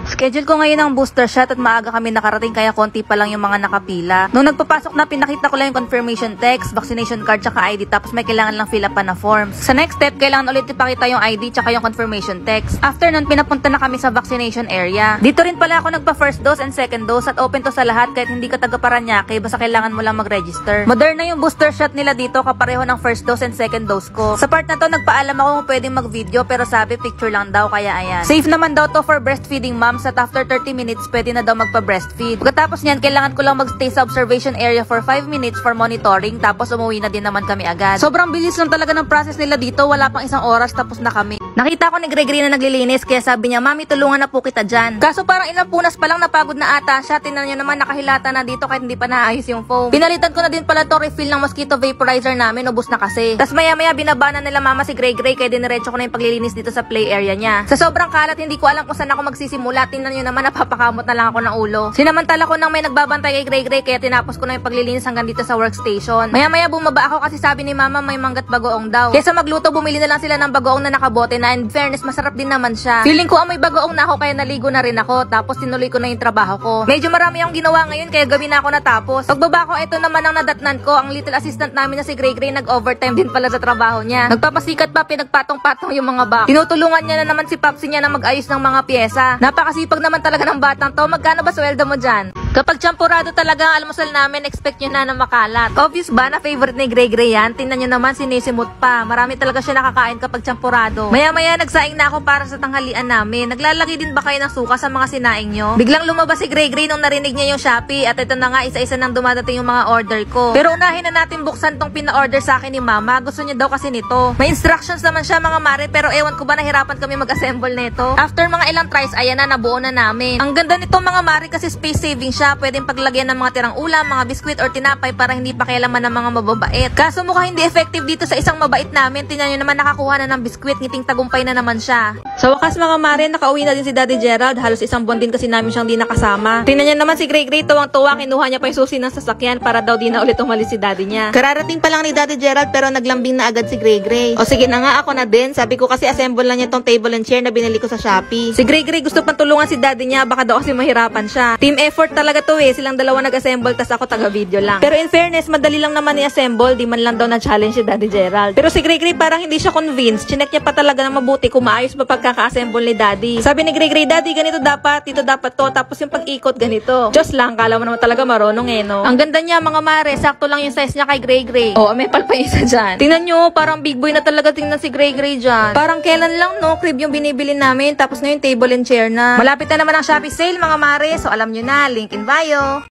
Schedule ko ngayon ang booster shot at maaga kami nakarating kaya konti pa lang yung mga nakapila. Nung nagpapasok na, pinakita ko lang yung confirmation text, vaccination card, tsaka ID, tapos may kailangan lang fill up pa na forms. Sa next step, kailangan ulit ipakita yung ID tsaka yung confirmation text. After nun, pinapunta na kami sa vaccination area. Dito rin pala ako nagpa first dose and second dose at open to sa lahat kahit hindi ka taga Paranaque, basta kailangan mo lang mag-register. Moderna yung booster shot nila dito, kapareho ng first dose and second dose ko. Sa part na to, nagpaalam ako kung pwedeng mag-video pero sabi picture lang daw, kaya ayan. Safe naman daw to for breastfeeding moms at after 30 minutes pwede na daw magpa-breastfeed. Pagkatapos niyan, kailangan ko lang magstay sa observation area for 5 minutes for monitoring tapos umuwi na din naman kami agad. Sobrang bilis lang talaga ng process nila dito, wala pang isang oras tapos na kami. Nakita ko ni Gregory na naglilinis kaya sabi niya, "Mami, tulungan na po kita dyan." Kaso parang ilang punas pa lang napagod na ata siya. Tingnan niyo naman, nakahilata na dito kahit hindi pa naayos yung foam. Pinalitan ko na din pala to refill ng mosquito vaporizer namin, ubos na kasi. Tas maya-maya binabana nila mama si Gregory kaya diniretso ko na yung paglilinis dito sa play area niya. Sa sobrang kalat, hindi ko alam kung saan ako magsisimula. Tingnan niyo naman, napapakamot na lang ako ng ulo. Sinamantala ko nang may nagbabantay kay Gregory kaya tinapos ko na yung paglilinis hanggang dito sa workstation. Maya-maya bumaba ako kasi sabi ni mama may manggat bagoong daw. Kaya sa magluto, bumili na lang sila ng bagoong na nakabote na, and fairness, masarap din naman siya. Feeling ko amoy bagoong na ako kaya naligo na rin ako. Tapos tinuloy ko na yung trabaho ko. Medyo marami akong ginawa ngayon kaya gabi na ako natapos. Pagbaba ko, ito naman ang nadatnan ko. Ang little assistant namin na si Gregory nag-overtime din pala sa trabaho niya. Nagpapasikat pa, pinagpatong-patong yung mga box. Tinutulungan niya na naman si Papsi niya na mag-ayos ng mga pyesa. Napakasipag naman talaga ng batang to. Magkano ba sweldo mo dyan? Kapag champurado talaga ang almusal namin, expect nyo na makalat. Obvious ba na favorite ni Gregory yan? Tingnan nyo naman, sinisimot pa. Marami talaga siya nakakain kapag champurado. Maya-maya nagsaing na ako para sa tanghalian namin. Naglalagay din ba kayo ng suka sa mga sinaing nyo? Biglang lumabas si Gregory nung narinig niya yung Shopee at ito na nga, isa-isa nang dumadating yung mga order ko. Pero unahin na natin buksan tong pina-order sa akin ni mama. Gusto niya daw kasi nito. May instructions naman siya mga mare, pero ewan ko ba nahirapan kami mag-assemble nito. After mga ilang tries, ayan na, nabuo na namin. Ang ganda nito mga mare kasi space saving siya. Pwedeng paglagyan ng mga tirang ulam, mga biskwit or tinapay para hindi pakialaman ng mga mababait. Kaso mukhang hindi effective dito sa isang mabait namin. Tingnan nyo naman, nakakuha na ng biskwit, ngiting tagumpay na naman siya. Sa wakas mga mare, nakauwi na din si Daddy Gerald. Halos isang buwan din kasi namin siyang di nakasama. Tingnan nyo naman si Gregory, tuwang-tuwa, kinuha niya pa yung susi ng sasakyan para daw di na ulit umalis si Daddy niya. Kararating pa lang ni Daddy Gerald pero naglambing na agad si Gregory. O sige na nga, ako na din. Sabi ko kasi assemble na niya tong table and chair na binili ko sa Shopee. Si Gregory gusto pang tulungan si Daddy niya, baka daw kasi mahirapan siya. Team effort talaga to eh. Silang dalawa nag-assemble tas ako taga-video lang. Pero in fairness, madali lang naman i-assemble. Di man lang daw na-challenge si Daddy Gerald. Pero si Gregory parang hindi siya convinced. Chinek niya pa talaga na mabuti kung maayos ba pagkaka-assemble ni Daddy. Sabi ni Gregory, "Daddy, ganito dapat, dito dapat to, tapos yung pag-ikot ganito." Diyos lang, kala mo naman talaga marunong eh, no? Ang ganda niya mga mare, sakto lang yung size niya kay Gregory. Oh, may palpa isa dyan. Tingnan nyo, parang big boy na talaga tingnan si Gregory dyan. Parang kailan lang, no? Crib yung binibili namin, tapos ngayon table and chair na. Malapit na naman ang Shopee sale mga mare, so alam nyo na, link in bio.